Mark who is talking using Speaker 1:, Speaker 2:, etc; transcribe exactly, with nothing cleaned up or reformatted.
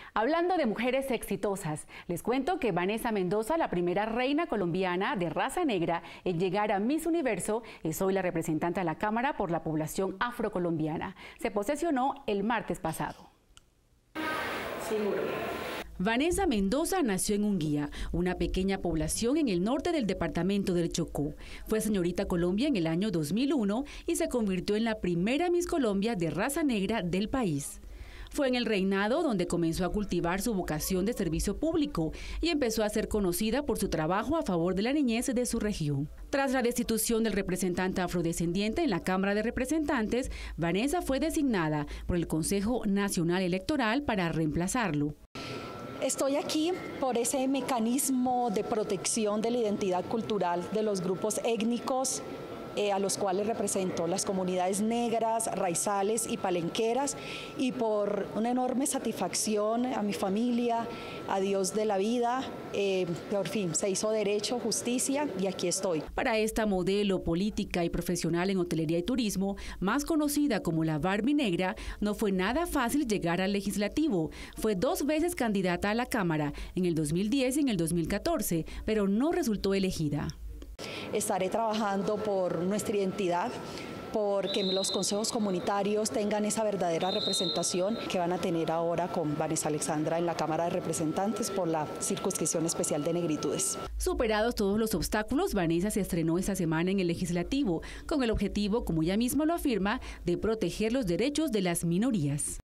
Speaker 1: Hablando de mujeres exitosas, les cuento que Vanessa Mendoza, la primera reina colombiana de raza negra en llegar a Miss Universo, es hoy la representante de la Cámara por la población afrocolombiana. Se posesionó el martes pasado. Seguro. Vanessa Mendoza nació en Unguía, una pequeña población en el norte del departamento del Chocó. Fue señorita Colombia en el año dos mil uno y se convirtió en la primera Miss Colombia de raza negra del país. Fue en el reinado donde comenzó a cultivar su vocación de servicio público y empezó a ser conocida por su trabajo a favor de la niñez de su región. Tras la destitución del representante afrodescendiente en la Cámara de Representantes, Vanessa fue designada por el Consejo Nacional Electoral para reemplazarlo.
Speaker 2: Estoy aquí por ese mecanismo de protección de la identidad cultural de los grupos étnicos eh, a los cuales represento, las comunidades negras, raizales y palenqueras, y por una enorme satisfacción a mi familia, a Dios de la vida, eh, por fin se hizo derecho, justicia y aquí estoy.
Speaker 1: Para esta modelo política y profesional en hotelería y turismo, más conocida como la Barbie Negra, no fue nada fácil llegar al legislativo. Fue dos veces candidata a la Cámara, en el dos mil diez y en el dos mil catorce, pero no resultó elegida.
Speaker 2: Estaré trabajando por nuestra identidad, porque los consejos comunitarios tengan esa verdadera representación que van a tener ahora con Vanessa Alexandra en la Cámara de Representantes por la Circunscripción Especial de Negritudes.
Speaker 1: Superados todos los obstáculos, Vanessa se estrenó esta semana en el Legislativo, con el objetivo, como ella misma lo afirma, de proteger los derechos de las minorías.